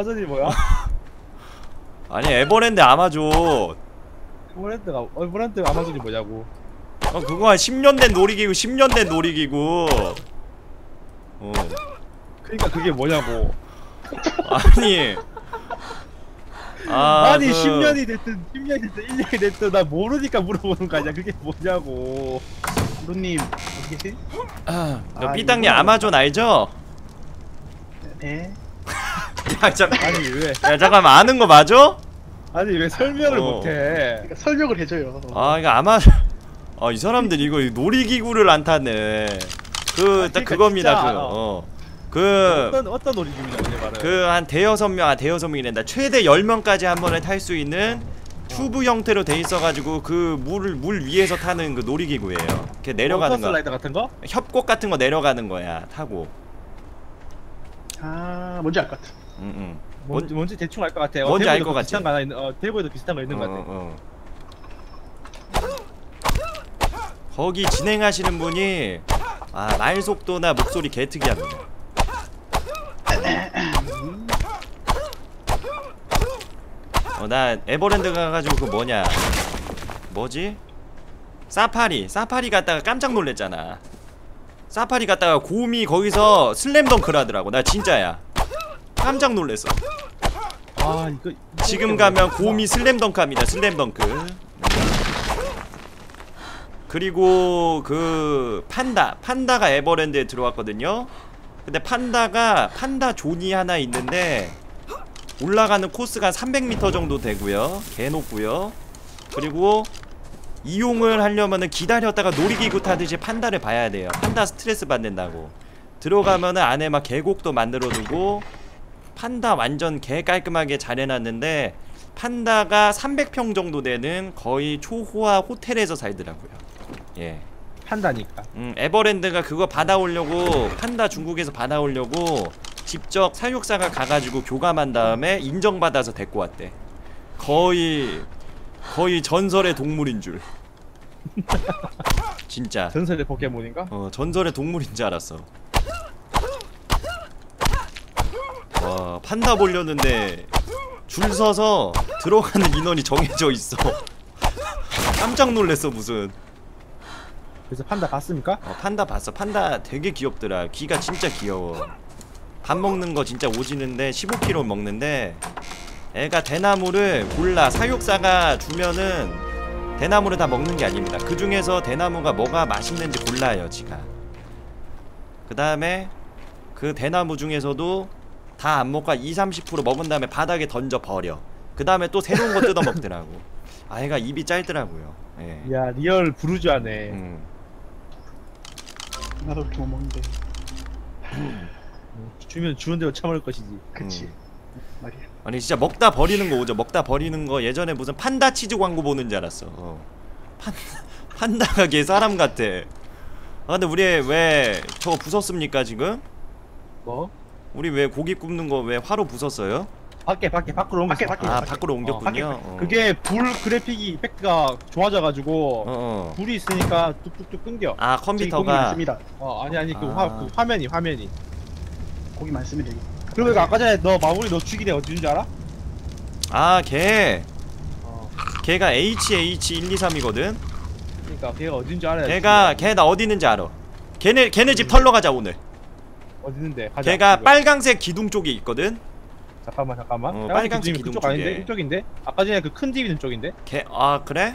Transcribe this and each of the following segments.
아마존이 뭐야? 아니 에버랜드 아마존. 에버랜드 아마존이 뭐냐고. 그거 한 10년 된 놀이기구 10년 된 놀이기구. 그니까 그게 뭐냐고. 아니 아니 10년이 됐든 1년이 됐든 나 모르니까 물어보는 거 아니야. 그게 뭐냐고. 루님 어디 계세요? 삐딱님 아마존 알죠? 네. 야 잠깐. 아니 왜? 야 잠깐만 아는 거 맞아? 아니 왜 설명을 못해? 그러니까 설명을 해줘요. 이거 아마 이 사람들 이거 놀이기구를 안 타네. 딱 그겁니다. 어떤 놀이기구냐 말은. 한 대여섯 명이란다. 최대 10명까지 한 번에 탈 수 있는 튜브 형태로 돼 있어가지고 그 물 위에서 타는 그 놀이기구예요. 이렇게 내려가는 거. 슬라이더 같은 거? 협곡 같은 거 내려가는 거야. 타고. 뭔지 알 것 같아. 뭔지 대충 알 것 같아. 뭔지 알 것 같지. 대구에도 비슷한 거 있는 것 같아. 거기 진행하시는 분이 말 속도나 목소리 개특이합니다. 나 에버랜드 가가지고 그 뭐지? 사파리 갔다가 깜짝 놀랬잖아. 사파리 갔다가 곰이 거기서 슬램덩크를 하더라고. 나 진짜야 깜짝 놀랬어. 이거 지금 가면 곰이 슬램덩크합니다. 슬램덩크. 그리고 그 판다가 에버랜드에 들어왔거든요. 근데 판다 존이 하나 있는데 올라가는 코스가 300m 정도 되고요. 개 높고요. 그리고 이용을 하려면은 기다렸다가 놀이기구 타듯이 판다를 봐야 돼요. 판다 스트레스 받는다고. 들어가면은 안에 막 계곡도 만들어두고 판다 완전 개 깔끔하게 잘 해놨는데 판다가 300평 정도 되는 거의 초호화 호텔에서 살더라고요. 예. 판다니까. 에버랜드가 그거 받아오려고 판다 중국에서 받아오려고 직접 사육사가 가가지고 교감한 다음에 인정받아서 데리고 왔대. 거의 전설의 동물인 줄. 진짜 전설의 포켓몬인가? 전설의 동물인 줄 알았어. 판다 보려는데 줄 서서 들어가는 인원이 정해져 있어. 깜짝 놀랬어 무슨. 그래서 판다 봤습니까? 판다 봤어. 판다 되게 귀엽더라. 귀가 진짜 귀여워. 밥 먹는 거 진짜 오지는데 15kg 먹는데 애가 대나무를 골라. 사육사가 주면은 대나무를 다 먹는 게 아닙니다. 그 중에서 대나무가 뭐가 맛있는지 골라요 지가. 그 다음에 그 대나무 중에서도 다 안 먹고 20-30% 먹은 다음에 바닥에 던져 버려. 그 다음에 또 새로운 거 뜯어 먹더라고. 애가 입이 짧더라고요. 예. 야 리얼 부르주아네. 나도 그렇게 못 먹는데. 주면 주는 대로 참을 것이지. 그치. 말이야. 아니 진짜 먹다 버리는 거 오죠. 먹다 버리는 거. 예전에 무슨 판다 치즈 광고 보는 줄 알았어. 판다가 걔 사람 같아. 근데 우리 왜 저거 부쉈습니까 지금? 뭐? 우리 왜 고기 굽는 거 왜 화로 부쉈어요? 밖으로 옮겼어. 밖으로 옮겼군요. 그게 불 그래픽이 이펙트가 좋아져가지고 불이 있으니까 뚝뚝뚝 끊겨. 컴퓨터가. 아니 그 화면이 고기 많으면 되겠다. 그리고 아까 전에 마무리 너 죽이래 어디 있는지 알아? 걔가 HH123이거든. 그러니까 걔가 어디 있는지 알아야. 걔 나 어디 있는지 알아. 걔네 집 털러 가자 오늘. 어디 있는데? 가자. 걔가 빨강색 기둥 쪽에 있거든. 잠깐만. 빨간색 기둥 그쪽 쪽에. 아닌데? 이쪽인데? 아까 전에 그 큰 집 있는 쪽인데? 그래?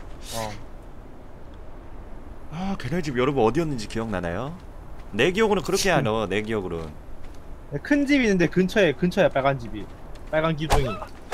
걔네 집 여러분 어디였는지 기억나나요? 내 기억으로는 그렇게 알아. 내 기억으로는 큰 집 있는데 근처야 빨간 집이. 빨간 기둥이.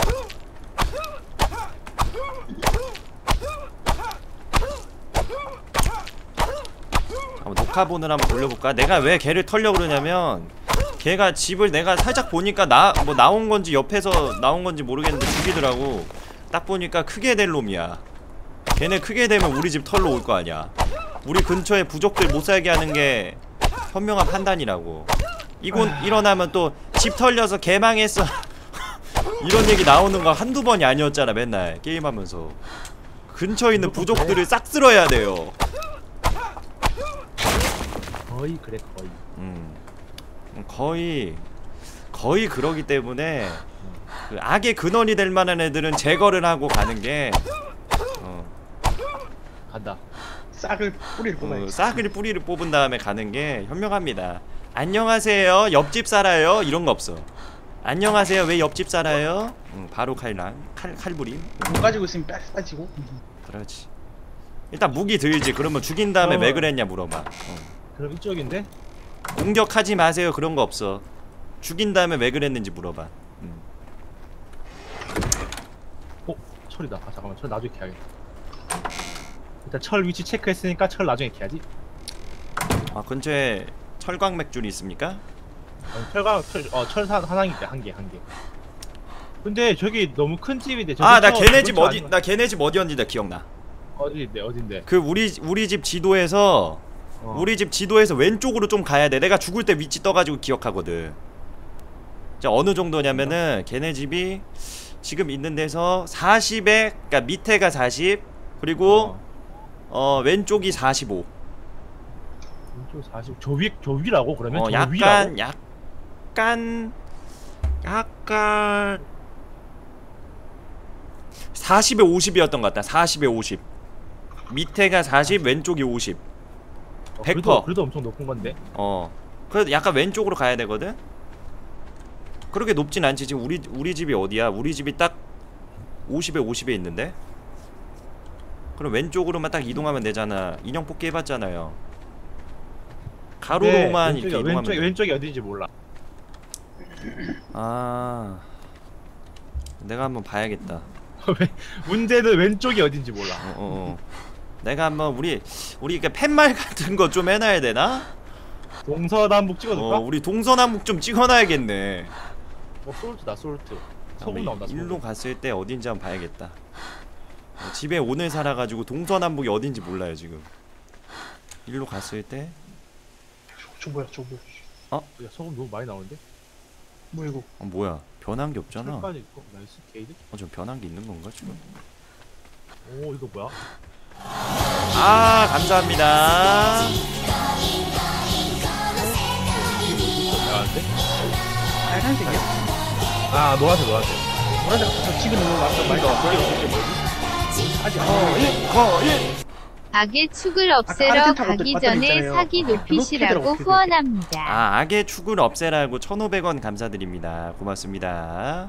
녹화본을 한번 돌려볼까? 내가 왜 걔를 털려고 그러냐면 걔가 집을 내가 살짝 보니까 나온 건지 옆에서 나온 건지 모르겠는데 죽이더라고. 딱 보니까 크게 될 놈이야. 걔네 크게 되면 우리 집 털러 올 거 아니야. 우리 근처에 부족들 못 살게 하는 게 현명한 판단이라고. 일어나면 또 집 털려서 개망했어. 이런 얘기 나오는 거 한두 번이 아니었잖아. 맨날 게임하면서. 근처에 있는 부족들을 싹 쓸어야 돼요. 거의 그래. 거의 그러기 때문에 그 악의 근원이 될 만한 애들은 제거를 하고 가는 게 간다. 싹을 뿌리를 뽑아야지. 싹을 뿌리를 뽑은 다음에 가는 게 현명합니다. 안녕하세요 옆집 살아요 이런 거 없어. 안녕하세요 왜 옆집 살아요? 바로 칼부림. 못 가지고 있으면 빠지고. 그렇지. 일단 무기 들지. 그러면 죽인 다음에 왜 그랬냐 물어봐. 그럼 이쪽인데? 공격하지 마세요 그런 거 없어. 죽인 다음에 왜 그랬는지 물어봐. 철이다. 아 잠깐만 철 나중에 캐야겠다. 일단 철 위치 체크했으니까 철 나중에 캐야지. 아 근처에 철광 맥줄이 있습니까? 철 사상이 있대 한 개. 근데 저기 너무 큰 집인데. 아 나 걔네 집 어디 나 걔네 집 어디였는지 기억나. 어딘데? 그 우리 집 지도에서 우리 집 지도에서 왼쪽으로 좀 가야 돼. 내가 죽을 때 위치 떠가지고 기억하거든. 자 어느 정도냐면은 걔네 집이 지금 있는 데서 40에 그러니까 밑에가 40 그리고 왼쪽이 45. 왼쪽 40. 저 위라고 그러면? 저 약간 위라고? 약간 40에 50이었던 것 같다. 40에 50. 밑에가 40, 왼쪽이 50. 100%. 그래도 엄청 높은 건데. 그래도 약간 왼쪽으로 가야 되거든. 그렇게 높진 않지. 지금 우리 집이 어디야? 우리 집이 딱 50에 50에 있는데. 그럼 왼쪽으로만 딱 이동하면 되잖아. 인형 뽑기 해봤잖아요. 가로로만 이렇게 이동하면 돼. 왼쪽이 어딘지 몰라. 아, 내가 한번 봐야겠다. 문제는 왼쪽이 어딘지 몰라. 내가 한번 우리 이렇게 팻말 같은 거 좀 해놔야 되나? 동서남북 찍어줄까? 우리 동서남북 좀 찍어놔야겠네. 솔트다 솔트. 우리 소금 나온다. 일로 갔을 때 어딘지 한번 봐야겠다. 집에 오늘 살아가지고 동서남북이 어딘지 몰라요 지금. 일로 갔을 때. 저 뭐야? 야, 소금 너무 많이 나오는데? 뭐 이거? 뭐야? 변한 게 없잖아. 철까지 있고 나이스 게이드. 좀 변한 게 있는 건가 지금? 오 이거 뭐야? 아 감사합니다. 나한테? 빨간색이야? 아 노란색. 노란색. 저 집에 넣는 거 아까 말이야. 악의 축을 없애러 가기 전에 사기 높이시라고 후원합니다. 아 악의 축을 없애라고 1,500원 감사드립니다. 고맙습니다.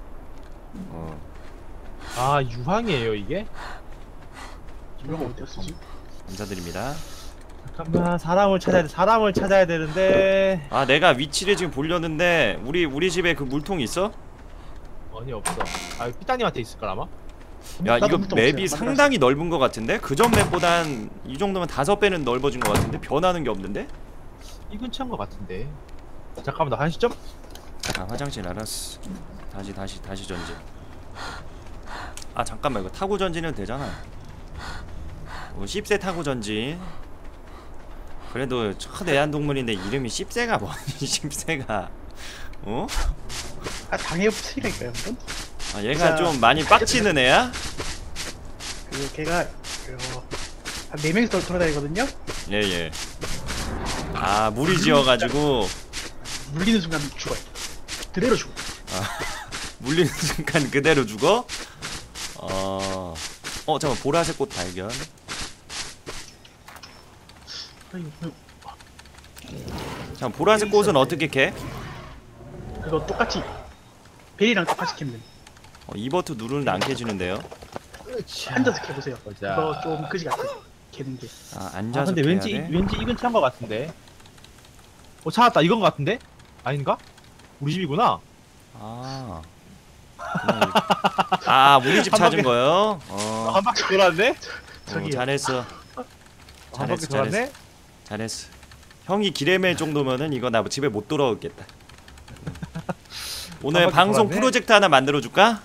아 유황이에요 이게? 이거 어디다 쓰지? 감사드립니다. 잠깐만 사람을 찾아야 되는데. 아 내가 위치를 지금 보려는데 우리 집에 그 물통 있어? 아니 없어. 아 삐따님한테 있을걸 아마? 야 이거 물통 맵이 없어요. 상당히 넓은 것 같은데? 그전 맵보단 이 정도면 5배는 넓어진 것 같은데? 변하는 게 없는데? 이 근처인 것 같은데. 잠깐만 나 한시점? 아 화장실 알았어. 다시 전진. 아 잠깐만 이거 타고 전진은 되잖아. 10세 타고 전진. 그래도 첫 애완동물인데 이름이 10세가 뭐니 10세가 어? 아 당해보시라니까요 한번? 아 얘가 좀 많이 빡치는 애야? 걔가 한 4명이서 돌아다니거든요? 예예. 아 무리지어가지고 물리는 순간 죽어요. 그대로 죽어. 물리는 순간 그대로 죽어? 잠깐 보라색 꽃 발견. 잠깐 보라색 꽃은 어떻게 캐? 이거 똑같이 벨이랑 똑같이 캐면 이 버튼 누르는데 안 캐지는데요? 앉아서 캐보세요. 보자. 이거 좀 그지 같아. 캐는 게. 아 아 앉아서 근데 캐야 왠지 돼? 이 근처인 것 같은데. 찾았다 이건 것 같은데? 아닌가? 우리 집이구나. 아 우리 집 찾은 거요? 한 바퀴 돌았네? 저기요. 잘했어. 한 바퀴 돌았네? 잘했어. 형이 기레멜 정도면은 이거 나 집에 못 돌아오겠다. 오늘 바퀴 방송 돌았네? 프로젝트 하나 만들어 줄까?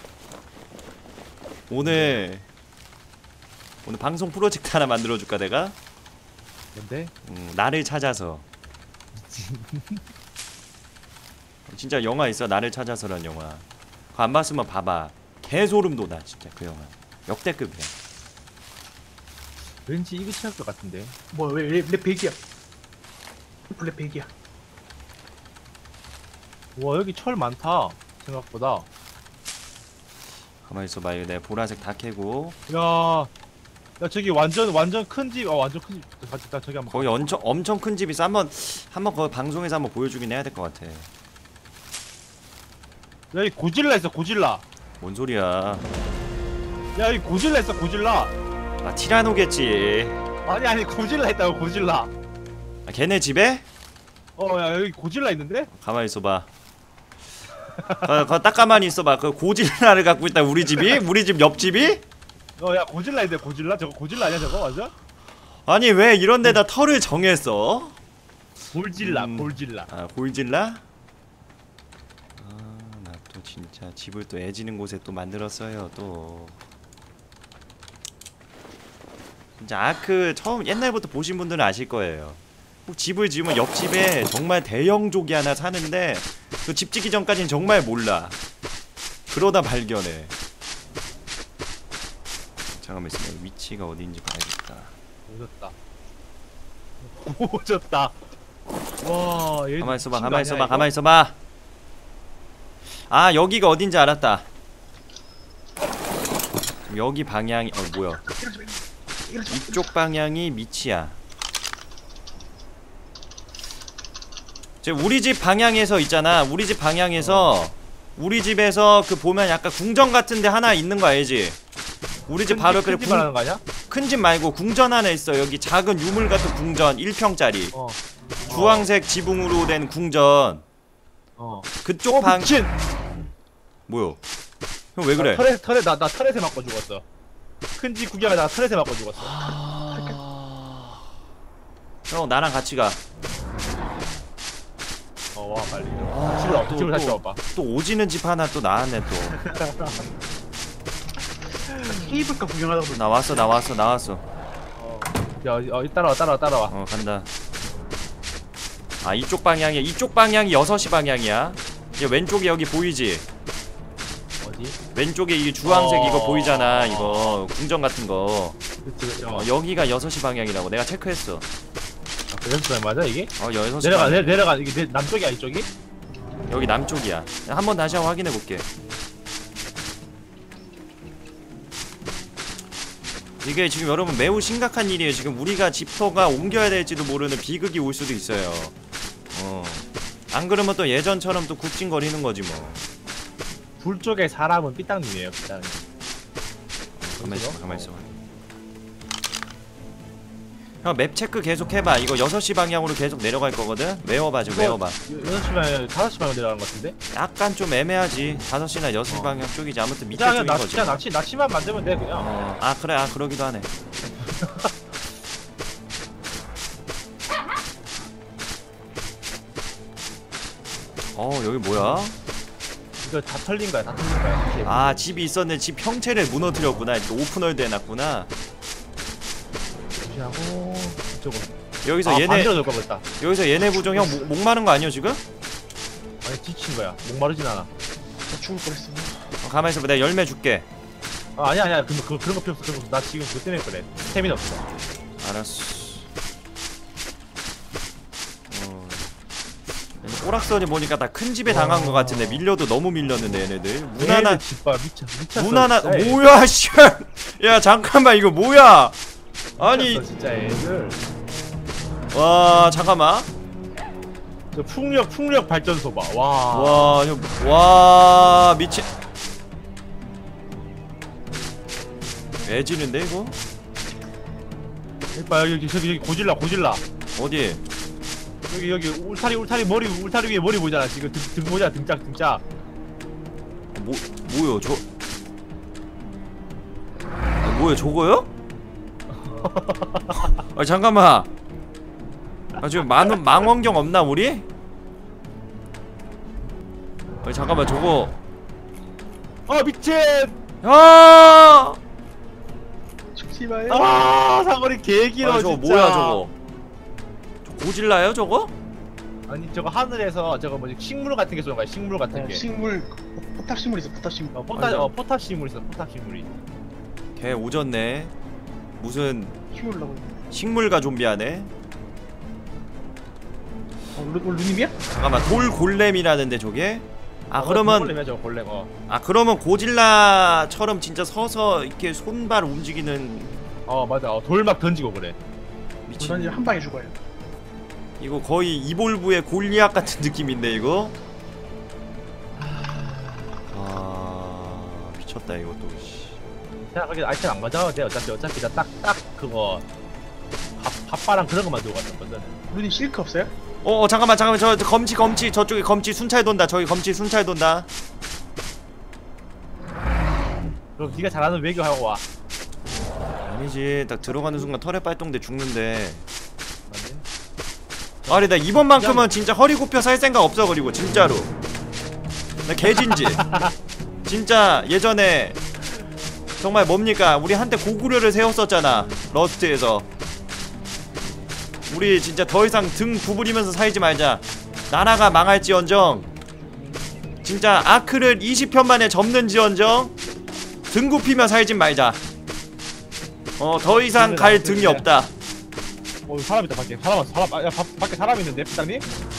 오늘 방송 프로젝트 하나 만들어 줄까 내가? 뭔데? 나를 찾아서. 진짜 영화 있어. 나를 찾아서란 영화. 그거 안 봤으면 봐봐. 개소름 돋아 진짜 그 영화. 역대급이야. 왠지 이 근처일 것 같은데. 왜 백이야? 블랙 백이야. 와 여기 철 많다 생각보다. 가만히 있어봐. 이거 내가 보라색 다 캐고. 야 저기 완전 큰 집. 완전 큰 집. 같이 나 저기 한번. 거기 엄청 큰 집이 있어. 한번 거기 방송에서 한번 보여주긴 해야 될 것 같아. 야 여기 고질라 있어 고질라. 뭔 소리야? 야 여기 고질라 있어 고질라. 아 티라노겠지. 아니 고질라 있다고 고질라. 아, 걔네 집에? 야 여기 고질라 있는데? 가만히 있어봐. 딱 가만히 있어봐. 그 고질라를 갖고 있다 우리 집이? 우리 집 옆집이? 야 고질라 있는데 고질라? 저거 고질라 아니야 저거 맞아? 아니 왜 이런 데다 털을 정했어? 골질라 골질라. 아 골질라? 나 또 진짜 집을 또 애지는 곳에 또 만들었어요 또. 진짜 아크 처음 옛날부터 보신 분들은 아실 거예요. 꼭 집을 지으면 옆집에 정말 대형족이 하나 사는데 그 집 짓기 전까지는 정말 몰라. 그러다 발견해. 잠깐만 있으면 위치가 어디인지 봐야겠다. 오졌다. 와 얘. 가만히 있어봐. 가만히 있어봐. 가만히 있어봐. 아 여기가 어딘지 알았다. 여기 방향이 뭐야? 이쪽 방향이 미치야. 우리 집 방향에서 있잖아. 우리 집 방향에서 우리 집에서 그 보면 약간 궁전 같은데 하나 있는 거 알지? 우리 집 바로 그래. 큰 집 말고 궁전 하나 있어. 여기 작은 유물 같은 궁전 1평짜리. 주황색 지붕으로 된 궁전. 그쪽 방. 미친. 뭐요? 형 왜 그래? 나 터렛에 맞고 죽었어. 큰 집 구경에 나 터렛에 맞고 죽었어. 형 나랑 같이 가. 와 빨리. 집을 다시 와봐. 또 오지는 집 하나 또 나왔네 또. 케이블카 구경하다가 나왔어. 야 따라와. 간다. 아 이쪽 방향이 6시 방향이야. 이제 왼쪽에 여기 보이지? 어디? 왼쪽에 이 주황색 이거 보이잖아. 이거 궁전 같은 거. 그치. 여기가 6시 방향이라고 내가 체크했어. 6시 맞아 이게? 6시 내려가 이게 남쪽이야 이쪽이? 여기 남쪽이야. 한번 다시 한번 확인해 볼게. 이게 지금 여러분 매우 심각한 일이에요. 지금 우리가 집터가 옮겨야 될지도 모르는 비극이 올 수도 있어요. 안 그러면 또 예전처럼 또 굽진거리는 거지 뭐. 불 쪽에 사람은 삐딱님이에요 삐딱님. 가만히 있어. 형 맵 체크 계속 해봐. 이거 6시 방향으로 계속 내려갈 거거든? 외워봐 좀 외워봐. 6시 방향 5시 방향 내려가는 것 같은데? 약간 좀 애매하지. 5시나 6시 방향 쪽이지. 아무튼 밑에 쪽인 거지. 그냥 낚시만 만들면 돼 그냥. 아 그래. 그러기도 하네. 여기 뭐야? 이거 다 털린 거야 아 집이 있었네. 집 형체를 무너뜨렸구나. 이렇게 오픈월드 해놨구나. 무시하고 이쪽으로. 여기서 여기서 얘네 부정 형 목마른 거 아니야 지금? 아니 뒤친 거야. 목마르진 않아. 나 죽을 뻔했어. 가만히 있어봐. 내가 열매 줄게. 아니야 그런 거 필요 없어. 나 지금 그것 때문에 그래. 스태미나 없어. 알았어. 꼬락선이 보니까 다 큰 집에 당한 거 같은데 밀려도 너무 밀렸는데 얘네들. 문 하나 문 하나 뭐야 씨. 야 잠깐만 이거 뭐야? 아니 진짜 애들. 와 잠깐만. 저 풍력 발전소 봐. 와 미친. 애지는데 이거? 여기 고질라. 어디? 여기 울타리 위에 머리 보이잖아. 지금 등 보자 등짝. 뭐요 저? 뭐야 저거요? 잠깐만. 지금 망원경 없나 우리? 잠깐만 저거. 미친. 죽지 마요. 사거리 개길어 저거 진짜. 뭐야 저거? 고질라요 저거? 아니 저거 하늘에서 저거 뭐지 식물 같은 게 쏘는 거야. 식물 같은 게. 식물 포탑 식물 있어. 포탑 식물. 포탑 식물 있어. 포탑 식물이. 걔 오졌네. 무슨 식물 나고. 식물과 좀비하네. 루님이야? 잠깐만 돌골렘이라는데 저게? 아 그러면 골렘이죠 골렘. 아 그러면 고질라처럼 진짜 서서 이렇게 손발 움직이는 맞아. 돌 막 던지고 그래. 미친. 전 이제 한 방에 죽어요. 이거 거의 이볼브의 골리앗 같은 느낌인데 이거? 아 미쳤다 이것도. 씨. 그냥 거기 아이템 안 가져가도 돼. 어차피 나 딱 그거 밥바랑 그런 거만 들고 갔었거든. 루님 실크 없어요? 잠깐만 저 검치 저쪽에 검치 순찰 돈다. 저기 검치 순찰 돈다. 그럼 네가 잘하는 외교하고 와. 아니지 딱 들어가는 순간 털에 빨동돼 죽는데. 맞네. 아니 나 이번만큼은 진짜 허리 굽혀 살 생각 없어. 그리고 진짜로 나 개진지. 진짜 예전에 정말 뭡니까 우리 한때 고구려를 세웠었잖아 러스트에서. 우리 진짜 더 이상 등 구부리면서 살지 말자. 나라가 망할지언정 진짜 아크를 20편 만에 접는지언정 등 굽히며 살진 말자. 더 이상 갈 등이 없다. 사람 있다 밖에. 밖에 사람 있는데 부장님?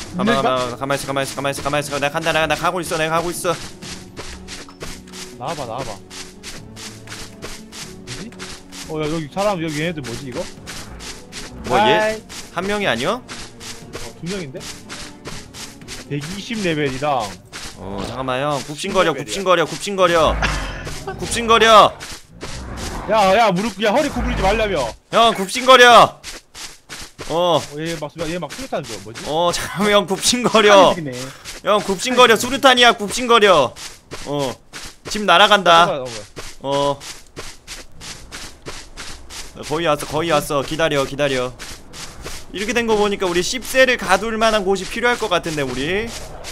가만있어. 내가 간다. 내가 가고 있어. 나와봐. 뭐지? 여기 사람 여기 얘네들 뭐지 이거? 뭐 얘? 한 명이 아니야? 두 명인데? 120레벨이랑 잠깐만 형 굽신거려. 야 허리 구부리지 말라며. 형 굽신거려. 얘막 수류탄 줘. 뭐지? 잠깐만 형 굽신거려. 되겠네. 형 굽신거려. 수류탄이야 굽신거려. 집 날아간다. 거의 왔어. 기다려. 이렇게 된 거 보니까 우리 10세를 가둘 만한 곳이 필요할 것 같은데 우리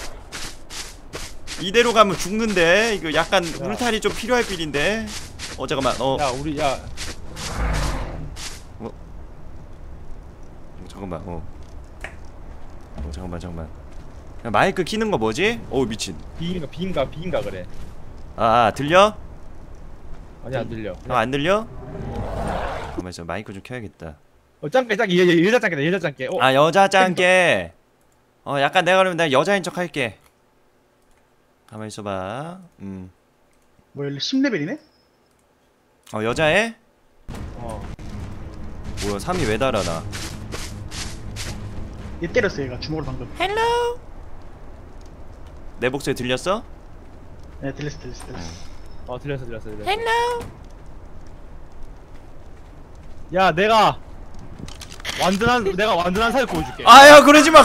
이대로 가면 죽는데 이거 약간 울타리 좀 필요할 필인데. 잠깐만. 야 우리 잠깐만. 야, 마이크 키는 거 뭐지? 미친. 비인가 그래. 들려? 아니 안 들려. 안 들려? 잠깐만 있어. 마이크 좀 켜야겠다. 짱깨 여자 짱깨. 여자 짱깨. 약간 내가 그러면 여자인 척 할게. 가만히 있어봐. 뭐 10레벨이네? 여자애? 뭐야 3이 왜 달아나? 얘 때렸어 얘가 주먹으로 방금. 헬로. 내 목소리 들렸어? 네 들렸어. 들렸어. 헬로. 야 내가 완전한 사유 보여줄게. 야 그러지마.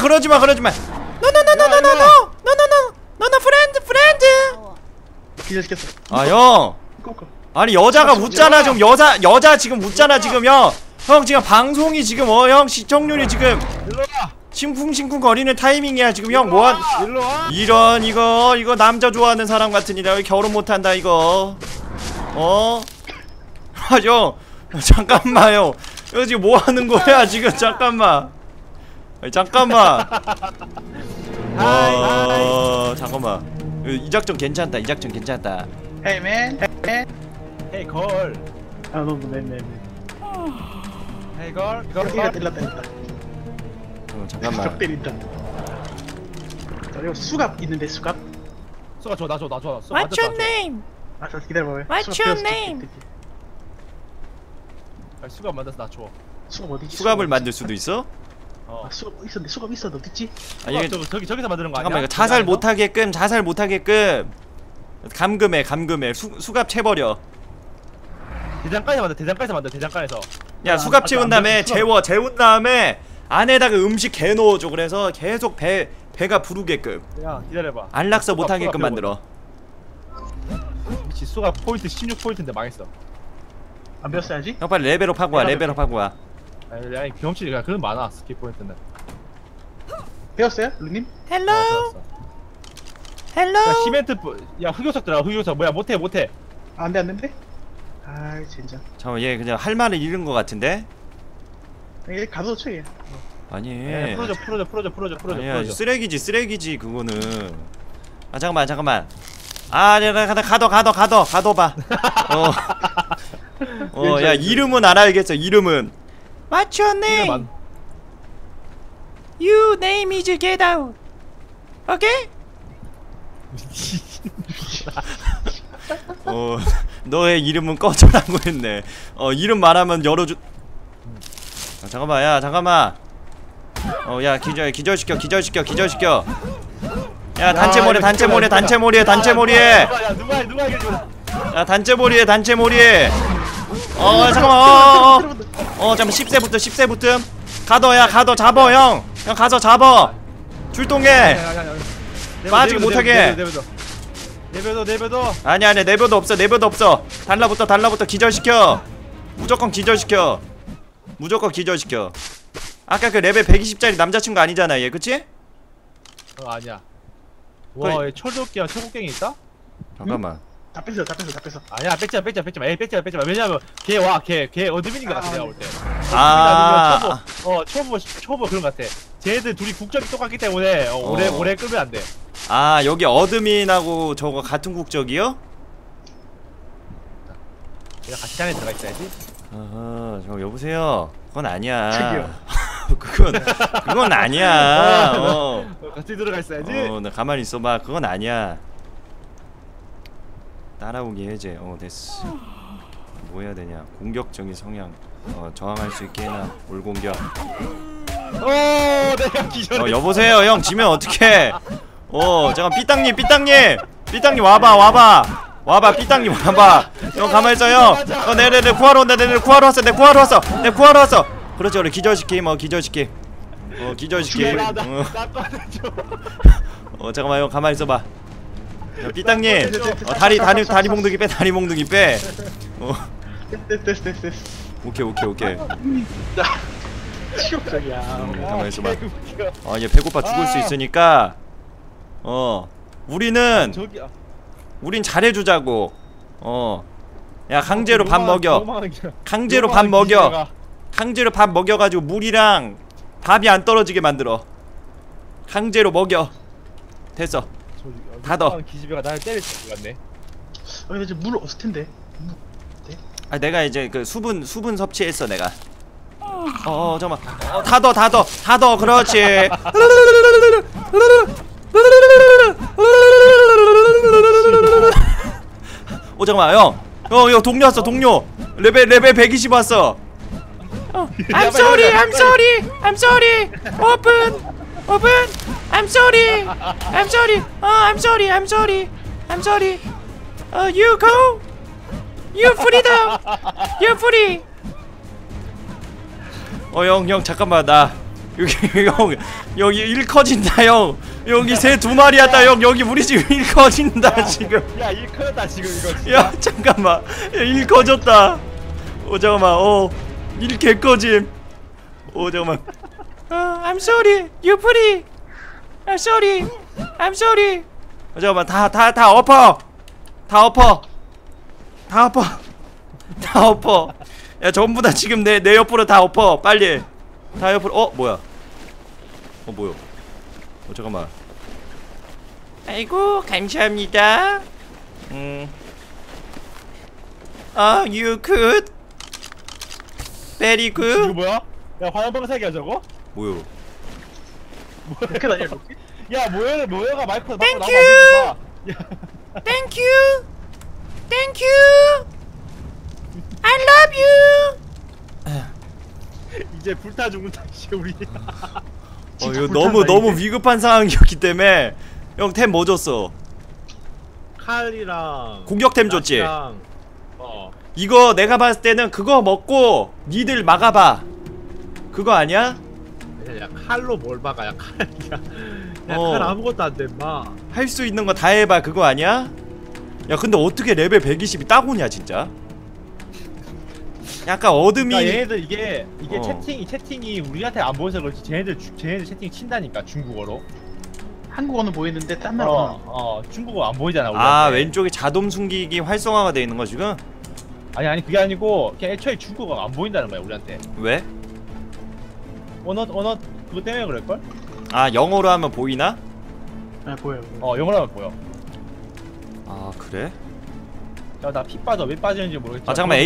노노 프렌드. 기절시켰어. 형. 아니 여자가 웃잖아 지금. 여자 지금 웃잖아 지금. 형 지금 방송이 지금 형 시청률이 지금 일로와. 싱쿵싱쿵 거리는 타이밍이야 지금. 형 뭐한 일로와. 이런 이거 남자 좋아하는 사람 같으니라 결혼 못한다 이거. 형 잠깐만요. 이거 지금 뭐 하는 거야 지금. 잠깐만. 잠깐만. 잠깐만. 이 작전 괜찮다. Hey man. 헤이 걸. 네네. 헤이 걸. 얘가 때렸다. 잠깐만. 적 때린다. 이거 수갑 있는데 수갑? 수가 나 줘. What's your name? 저 기다려봐요. What's your name? 수갑 만들어서 나 줘. 수갑 어디지? 수갑을 만들 수도 있어? 수갑 있었는데 수갑 있었는데 어딨지? 아니 저기서 만드는 거 아니야? 잠깐만 이거 자살 못하게끔 감금해. 수갑 채버려. 대장간에서 만들. 대장간에서. 야 수갑 채운 다음에 재운 다음에 안에다가 음식 개 넣어줘. 그래서 계속 배가 부르게끔. 야 기다려봐. 안락서 못하게끔 만들어. 미치 수갑 포인트 16포인트인데 망했어. 안 배웠어야지? 형 빨리 레벨업 하고 와. 아니 경험치가 그런 많아 스킬 포인트는. 배웠어요? 루님? 헬로. 야 시멘트 야 흑요석 들어가. 흑요석 뭐야 못해. 안 되는데? 아이 젠장. 잠깐만 얘 그냥 할 말을 잃은 거 같은데? 얘 가둬 쳐 얘. 아니 풀어줘. 아니야 쓰레기지 그거는. 잠깐만. 내가 가둬봐. 야 이름은 알아야겠어. 이름은 What's your name? You name is get out. 오케이? 너의 이름은 꺼져라고 했네. 이름 말하면 열어주. 잠깐만, 야, 잠깐만. 야, 기절시켜. 야, 단체몰이에. 야, 누가 해줘. 야, 단체몰이에. 잠깐만. 잠깐만, 10세부터. 가둬, 잡어, 형. 가서 잡어. 출동해. 빠지기 못하게. 내버려. 아니야, 내버도 없어. 달라붙어. 기절시켜. 무조건 기절시켜. 아까 그 레벨 120짜리 남자친구 아니잖아, 얘, 그치? 아니야. 와, 얘 철도끼야, 철곡갱이 있다? 잠깐만. 다 뺐어. 아니야, 뺏지 마. 왜냐면 걔 어드민인 것 같아, 내가 볼 때. 초보 그런 것 같아. 쟤네들 둘이 국적이 똑같기 때문에 오래 끌면 안 돼. 여기 어드민하고 저거 같은 국적이요? 내가 같이 안에 들어가 있어야지. 저 여보세요. 그건 아니야. 저기요. 그건 아니야. 같이 들어가 있어야지. 나 가만히 있어봐. 그건 아니야. 따라오기 해제. 됐어. 뭐 해야 되냐? 공격적인 성향. 저항할 수 있게 해놔. 올공격. 내가 기절. 여보세요, 형. 지면 어떡해? 잠깐 삐땅님 와봐. 삐땅님 와봐. 형 가만히 있어, 형. 내 구하러 왔어. 그렇지, 우리 기절시킴. 잠깐만, 형 가만히 있어봐. 삐땅님, 다리 몽둥이 빼. 됐어. 오케이. 치욕적이야. 가만히 있어봐. 얘 배고파 죽을 수 있으니까. 우린 잘해주자고. 야, 강제로 밥 먹여. 강제로 밥 먹여가지고 물이랑 밥이 안 떨어지게 만들어. 강제로 먹여. 됐어. 닫어. 기집애가 나를 때릴 줄 같네. 근데 이제 물 없을 텐데. 내가 이제 그 수분 섭취했어, 내가. 잠깐만. 닫어. 그렇지. 잠깐만, 형, 동료 왔어, 동료. 레벨 120 왔어. I'm sorry. Open. I'm sorry. You go. You free. 형, 잠깐만, 나 여기 일 커진다, 형. 여기 새 2마리 왔다, 형. 여기 우리 집 일 커진다, 지금. 야, 일 커졌다 지금 이거 진짜. 야, 잠깐만. 일 커졌다. 잠깐만. 일 개꺼짐. 잠깐만. I'm sorry. You free. I'm sorry. 잠깐만. 다 엎어. 야, 전부 다 지금 내 옆으로 다 엎어. 빨리. 다 옆으로. 뭐야? 뭐야? 잠깐만. 아이고, 감사합니다. You good. Very 이거 good. 뭐야? 야, 화염방사기야 저거? 뭐요? 이렇게 다녀. 야, 모여가 마이크 Thank 나만 you. 야, Thank you. I love you. 이제 불타 죽는다 씨 우리. 이거 너무 위급한 상황이었기 때문에 형 템 뭐 줬어? 칼이랑 공격템 줬지? 낚시랑, 이거 내가 봤을 때는 그거 먹고 니들 막아봐. 그거 아니야? 야, 칼로 뭘 막아? 야, 칼이야. 칼 아무것도 안 돼, 마. 할 수 있는 거 다 해봐. 그거 아니야? 야, 근데 어떻게 레벨 120이 따고냐 진짜? 약간 어둠이. 그러니까 얘네들 이게 채팅이 우리한테 안 보여서 그렇지. 쟤네들 채팅 친다니까 중국어로. 한국어는 보이는데 딴 나라. 중국어 안 보이잖아. 우리한테. 왼쪽에 자동 숨기기 활성화가 돼 있는 거 지금? 아니 그게 아니고 그냥 애초에 중국어가 안 보인다는 거야 우리한테. 왜? 언어 그거 때문에 그럴걸? 영어로 하면 보이나? 네, 보여요. 영어로 하면 보여. 그래? 야, 나 피 빠져. 왜 빠지는지 모르겠지만. 잠깐만.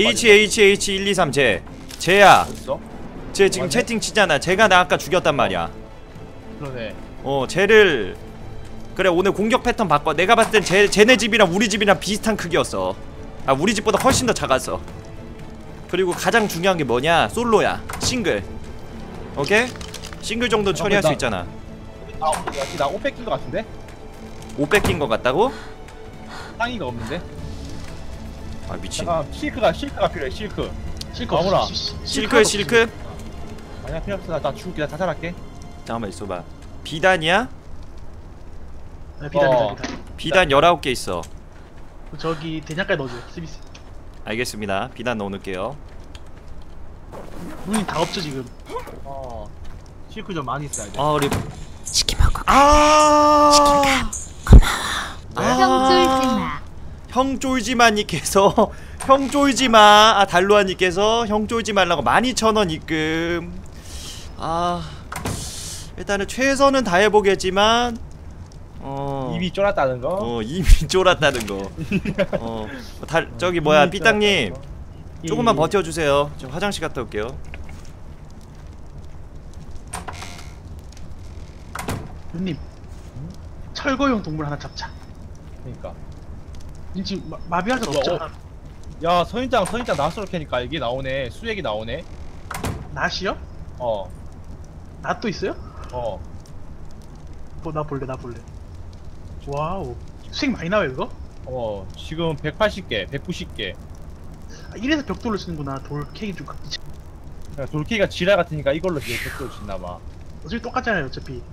HHH123 쟤야. 어딨어? 쟤 지금 맞네? 채팅 치잖아. 쟤가 나 아까 죽였단 말이야. 그러네. 쟤를 그래 오늘 공격 패턴 바꿔. 내가 봤을 땐 쟤네 집이랑 우리 집이랑 비슷한 크기였어. 아 우리 집보다 훨씬 더 작았어. 그리고 가장 중요한 게 뭐냐? 솔로야. 싱글. 오케이? 싱글 정도 처리할 수 있잖아. 나옷 뺏긴 거 같은데? 옷 뺏긴 거 같다고? 상의가 없는데? 아 미친. 잠깐 실크가 필요해. 실크 아무나. 실크? 아니야 필요 없어. 나 죽을게. 나 자살할게. 잠깐만 있어봐. 비단이야? 비단. 비단 19개 있어. 저기 대장까지 넣어줘. 스미스. 알겠습니다. 비단 넣어놓을게요. 문이 다 없죠 지금. 실크 좀 많이 있어야 돼. 아 우리 치킨 먹어. 형 쫄지마. 형 쫄지마님께서 형 쫄지마. 아 달루아님께서 형 쫄지 말라고 12,000원 입금. 아 일단은 최선은 다해보겠지만 입이 쫄았다는 거. 이미 쫄았다는 거. 저기 뭐야 삐땅님 조금만 버텨주세요. 저 화장실 갔다 올게요. 누님. 철거용 동물 하나 잡자. 그러니까. 지금 마비할 수 없잖아. 야 선인장 나스로 캐니까 이게 나오네. 수액이 나오네. 낫이요? 낫도 있어요? 나 볼래. 와우. 수익 많이 나와요 이거? 지금 180개, 190개. 이래서 벽돌로 쓰는구나. 돌 캐기 좀 돌키가 지랄 같으니까 이걸로 이제 벽돌 짓나봐. 어차피 똑같잖아요 어차피.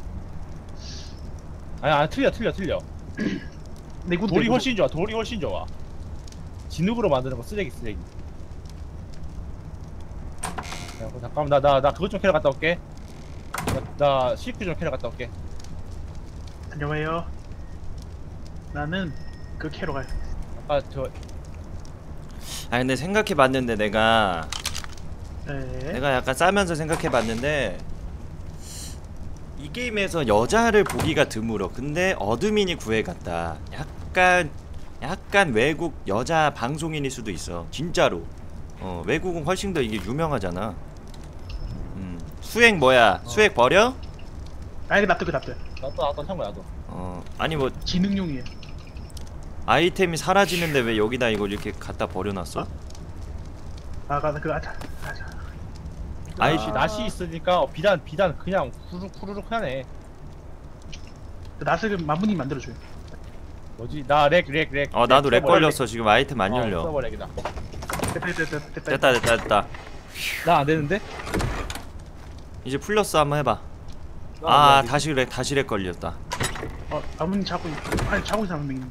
아니 틀려. 내구도 돌이 내구도. 훨씬 좋아. 진흙으로 만드는 거 쓰레기. 야, 잠깐만 나 그것 좀 캐러 갔다 올게. 나 실크 좀 캐러 갔다 올게. 안녕하세요. 나는 그 캐러 가요. 아까 저 아 근데 생각해봤는데 내가 네. 약간 싸면서 생각해봤는데 이 게임에서 여자를 보기가 드물어. 근데 어드민이 구해갔다. 약간 외국 여자 방송인일 수도 있어. 진짜로. 외국은 훨씬 더 이게 유명하잖아. 수액 뭐야? 수액 버려? 아니 놔둬 놔둬. 나도 참고 나도. 아니 뭐 지능용이에요. 아이템이 사라지는데 왜 여기다 이걸 이렇게 갖다 버려놨어? 낫이 있으니까 비단 그냥 후루룩 하네. 그 낫을 마무님 만들어줘요. 뭐지? 나 렉. 나도 렉 걸렸어. 지금 아이템 안 열려. 서버 렉이다. 됐다. 나 안 되는데? 이제 풀렸어. 한번 해봐. 다시 렉 걸렸다. 마무님 자고 있는 사람 한 명 있는데.